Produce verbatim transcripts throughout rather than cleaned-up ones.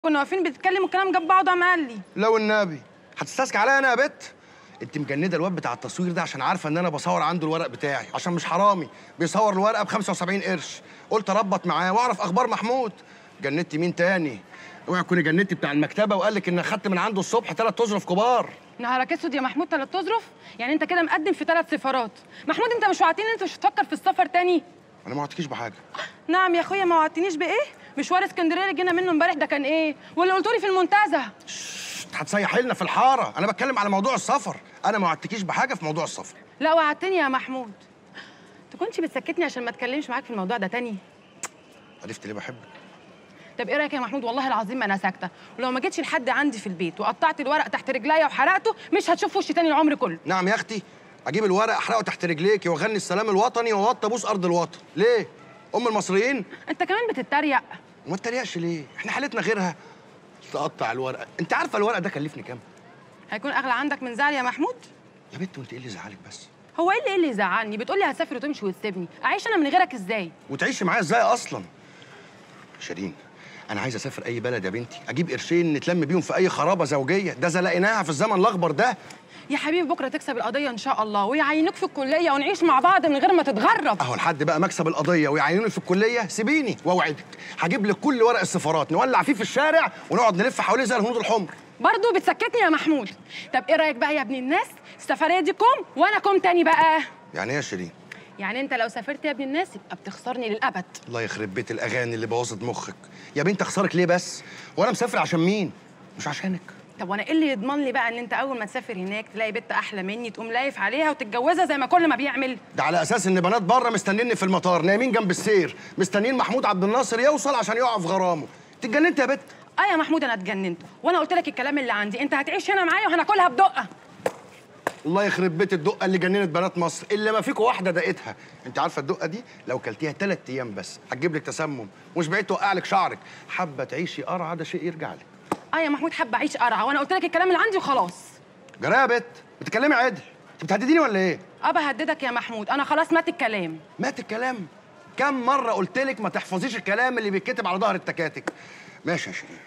كنا واقفين بنتكلم والكلام جاب بعضه قام قال لي لو النبي هتستسكي عليا انا يا بت؟ انت مجنده الواد بتاع التصوير ده عشان عارفه ان انا بصور عنده الورق بتاعي، عشان مش حرامي بيصور الورقه ب خمسة وسبعين قرش. قلت اربط معاه واعرف اخبار محمود. جندتي مين تاني؟ اوعي تكوني جندتي بتاع المكتبه وقال لك ان اخدت من عنده الصبح ثلاث اظرف كبار. نهارك اسود يا محمود، ثلاث اظرف؟ يعني انت كده مقدم في ثلاث سفارات. محمود انت مش وعدتني ان انت مش هتفكر في السفر تاني؟ انا ما وعدتكيش بحاجه. نعم يا اخويا، ما وعدتنيش بايه؟ مشوار اسكندريه اللي جينا منه امبارح ده كان ايه؟ واللي قلتولي في المنتزه؟ هتسيحي لنا في الحاره، انا بتكلم على موضوع السفر. انا ما وعدتكيش بحاجه في موضوع السفر. لا وعدتني يا محمود. تكونش بتسكتني عشان ما اتكلمش معاك في الموضوع ده تاني؟ عرفت ليه بحبك؟ طب ايه رايك يا محمود؟ والله العظيم ما انا ساكته، ولو ما جيتش لحد عندي في البيت وقطعت الورق تحت رجليا وحرقته مش هتشوف وشي تاني العمر كله. نعم يا اختي، اجيب الورق احرقه تحت رجليكي واغني السلام الوطني واوطي ابوس ارض الوطن. ليه؟ ام المصريين؟ انت كمان بتتريق. وما تتريقش ليه؟ احنا حالتنا غيرها. تقطع الورقه، انت عارفه الورق ده كلفني كام؟ هيكون اغلى عندك من زعل يا محمود؟ يا بنت وانت ايه اللي زعلك بس؟ هو ايه اللي ايه اللي يزعلني؟ بتقولي هتسافر وتمشي وتسيبني، اعيش انا من غيرك ازاي؟ وتعيشي معايا ازاي اصلا؟ شيرين، انا عايز اسافر اي بلد يا بنتي، اجيب قرشين نتلم بيهم في اي خرابه زوجيه، ده زلقناها في الزمن الاخضر ده. يا حبيبي بكره تكسب القضيه ان شاء الله ويعينوك في الكليه ونعيش مع بعض من غير ما تتغرب. اهو لحد بقى مكسب القضيه ويعينوني في الكليه سيبيني واوعدك هجيب لك كل ورق السفارات نولع فيه في الشارع ونقعد نلف حواليه زي الهنود الحمر. برضه بتسكتني يا محمود. طب ايه رايك بقى يا ابن الناس؟ السفريه دي كوم وانا كوم تاني بقى. يعني ايه يا شيرين؟ يعني انت لو سافرت يا ابن الناس يبقى بتخسرني للابد. الله يخرب بيت الاغاني اللي بوظت مخك. يا بنت اخسرك ليه بس؟ وانا مسافر عشان مين؟ مش عشانك. طب وانا ايه اللي يضمن لي بقى ان انت اول ما تسافر هناك تلاقي بنت احلى مني تقوم لايف عليها وتتجوزها زي ما كل ما بيعمل؟ ده على اساس ان بنات بره مستنيني في المطار نايمين جنب السير، مستنيين محمود عبد الناصر يوصل عشان يقع في غرامه. انت اتجننت يا بت؟ اه يا محمود انا اتجننت، وانا قلت لك الكلام اللي عندي، انت هتعيش هنا معايا وهناكلها بدقه. الله يخرب بيت الدقه اللي جننت بنات مصر، اللي ما فيكوا واحده دقتها. انت عارفه الدقه دي لو كلتيها ثلاث ايام بس هتجيب لك تسمم، ومش بعيد توقع لك شعرك. حابه تعيشي قرعه ده شيء يرجع لك. اه يا محمود حابه اعيش قرعه، وانا قلت لك الكلام اللي عندي وخلاص. جرى يا بت؟ بتتكلمي عدل؟ انت بتهدديني ولا ايه؟ اه بهددك يا محمود، انا خلاص مات الكلام. مات الكلام؟ كم مره قلت لك ما تحفظيش الكلام اللي بيتكتب على ظهر التكاتك. ماشي يا شيرين.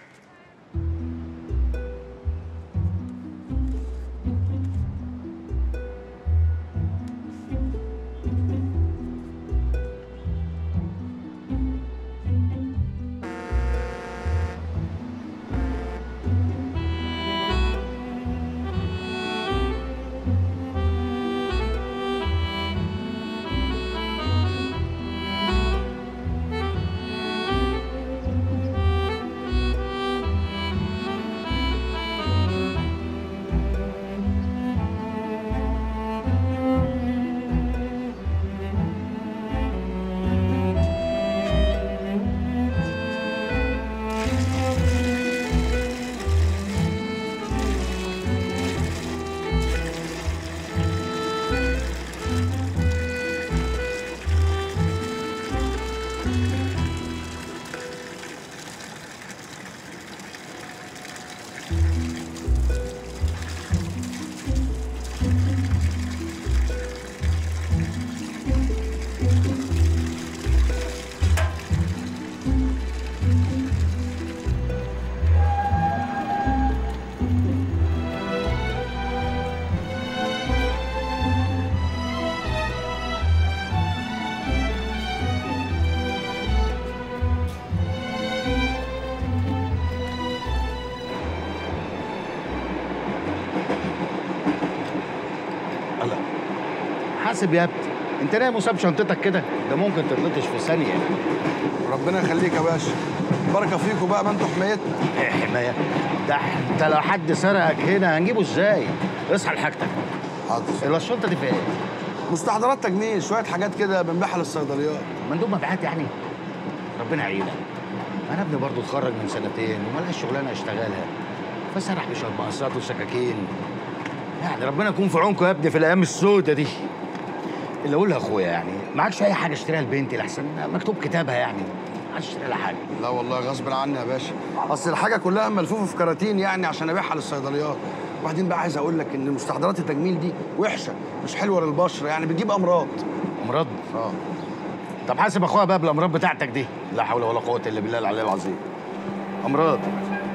حاسب يا ابني، انت نايم وساب شنطتك كده؟ ده ممكن تتلطش في ثانيه. ربنا يخليك يا باشا، بركه فيكم بقى، ما انتوا حمايتنا. ايه حمايه؟ ده انت لو حد سرقك هنا هنجيبه ازاي؟ اصحى لحاجتك. حاضر. الا الشنطه دي فيها ايه؟ مستحضرات تجميل، شويه حاجات كده بنبيعها للصيدليات. مندوب مبيعات يعني؟ ربنا يعينك. انا ابني برضه اتخرج من سنتين وملهاش شغلانه اشتغلها، فسرح بشويه مقصات وسكاكين. يعني ربنا يكون في عونكم يا ابني في الايام السودة دي. اللي اقولها اخويا يعني معكش اي حاجه اشتريها لبنتي لحسن مكتوب كتابها يعني، معكش اشتري لها حاجه. لا والله غصب عني يا باشا، اصل الحاجه كلها ملفوفه في كراتين يعني عشان ابيعها للصيدليات. وبعدين بقى عايز اقول لك ان مستحضرات التجميل دي وحشه، مش حلوه للبشره، يعني بتجيب امراض. امراض؟ اه. طب حاسب اخويا بقى بالامراض بتاعتك دي. لا حول ولا قوه الا بالله العلي العظيم. امراض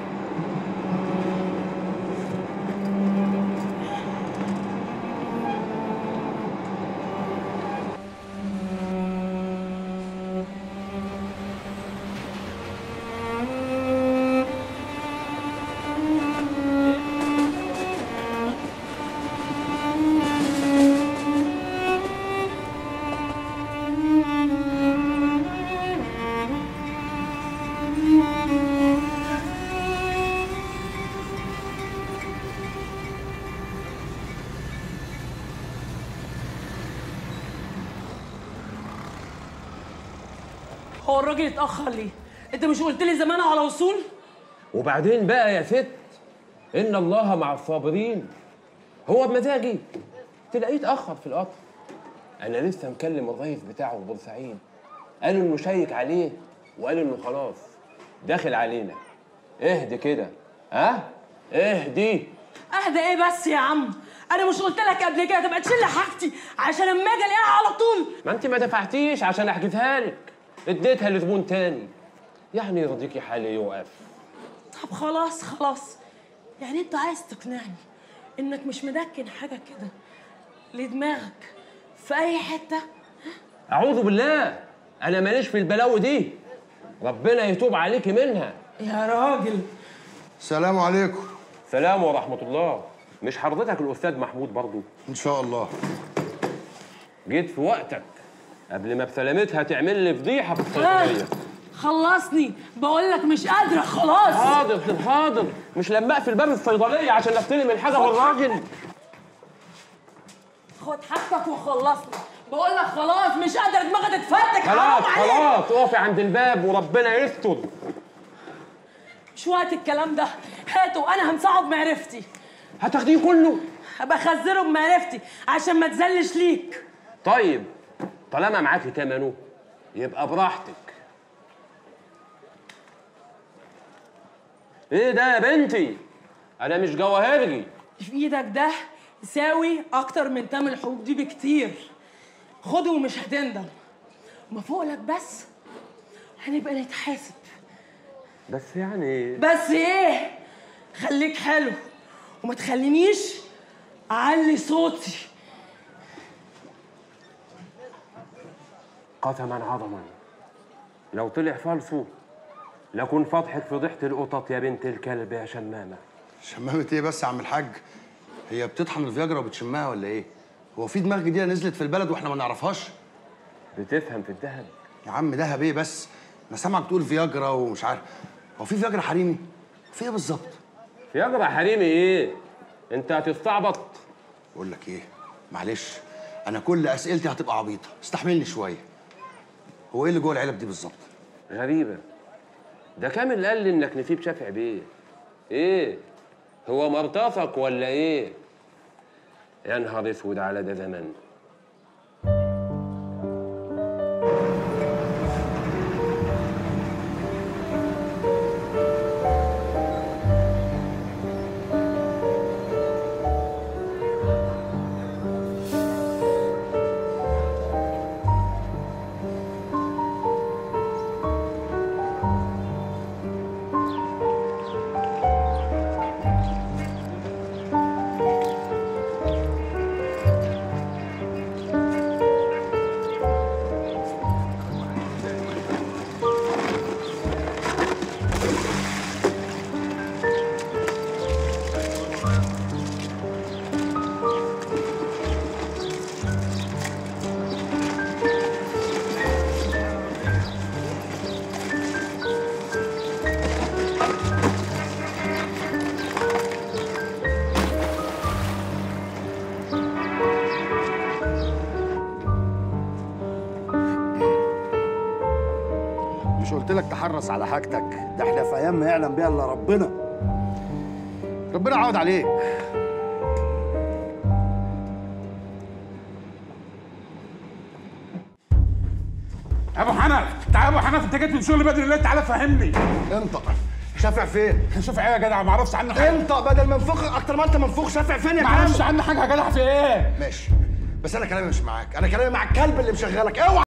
هو الراجل اتاخر ليه؟ انت مش قلت لي زمانه على وصول؟ وبعدين بقى يا ست، ان الله مع الصابرين. هو بمزاجي تلاقيه اتاخر في القطر. انا لسه مكلم الرئيس بتاعه في بورسعيد، قالوا انه شيك عليه وقالوا انه خلاص داخل علينا. اهدي كده، ها؟ اهدي. اهدى ايه بس يا عم؟ انا مش قلت لك قبل كده تبقى تشيل حاجتي عشان اما اجي الاقيها على طول؟ ما انت ما دفعتيش عشان احجزها لك، اديتها لزبون تاني. يعني يرضيكي حالي يوقف. طب خلاص خلاص، يعني انت عايز تقنعني انك مش مدكن حاجه كده لدماغك في اي حته؟ اعوذ بالله، انا ماليش في البلاوي دي، ربنا يتوب عليكي منها. يا راجل. السلام عليكم. سلام ورحمه الله. مش حضرتك الاستاذ محمود برضو؟ ان شاء الله. جيت في وقتك قبل ما بسلامتها تعمل لي فضيحه في الصيدليه. خلصني، بقول لك مش قادره خلاص. حاضر حاضر، مش لما اقفل باب الصيدليه عشان استلم الحاجه من الراجل. خد حاجتك وخلصني، بقول لك خلاص مش قادره دماغي تتفتك. خلاص خلاص اقفي عند الباب وربنا يستر. مش وقت الكلام ده، هاته انا همسحه بمعرفتي. هتاخديه كله؟ هبقى اخزنه بمعرفتي عشان ما تزلش ليك. طيب طالما معاكي تمنه يبقى براحتك. ايه ده يا بنتي؟ انا مش جواهرجي. في ايدك ده يساوي اكتر من تمن الحبوب دي بكتير. خده ومش هتندم. ما فوقلك بس هنبقى نتحاسب. بس يعني بس ايه؟ خليك حلو وما تخلينيش اعلي صوتي. قسما عظما لو طلع فالصو لكن فضحك فضيحة القطط يا بنت الكلب يا شمامة. شمامة ايه بس يا عم الحاج؟ هي بتطحن الفياجرا وبتشمها ولا ايه؟ هو في دماغ جديدة نزلت في البلد واحنا ما نعرفهاش؟ بتفهم في الذهب يا عم دهب ايه بس؟ انا سامعك تقول فياجرا ومش عارف. هو في فياجرا حريمي؟ في ايه بالظبط؟ فياجرا حريمي ايه؟ انت هتستعبط. بقول لك ايه؟ معلش انا كل اسئلتي هتبقى عبيطة، استحملني شوية. هو ايه اللي جوه العلب دي بالظبط؟ غريبة. ده كامل قال لي انك نسيب شافع بيه. ايه؟ هو مرتفق ولا ايه؟ يا نهار اسود على ده زمان. مش قلت لك تحرص على حاجتك؟ ده احنا في ايام ما يعلم بيها الا ربنا. ربنا يعوض عليك. ابو حنف، تعال يا ابو حنف، انت جيت من شغل بدري ليه؟ تعالى فهمني. انطق. شافع فين؟ شوف ايه يا جدع؟ ما اعرفش عنه حاجه. انطق بدل ما انفخك اكتر ما انت منفوخ. شافع فين يا ما كلام؟ اعرفش عنه حاجه يا جدع. في ايه؟ ماشي، بس انا كلامي مش معاك، انا كلامي مع الكلب اللي مشغلك. اوعى